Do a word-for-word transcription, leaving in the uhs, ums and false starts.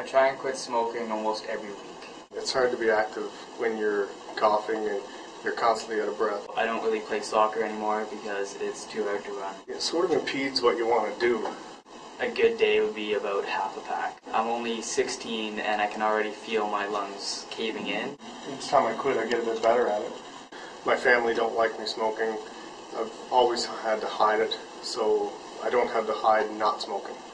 I try and quit smoking almost every week. It's hard to be active when you're coughing and you're constantly out of breath. I don't really play soccer anymore because it's too hard to run. It sort of impedes what you want to do. A good day would be about half a pack. I'm only sixteen and I can already feel my lungs caving in. Each time I quit, I get a bit better at it. My family don't like me smoking. I've always had to hide it, so I don't have to hide not smoking.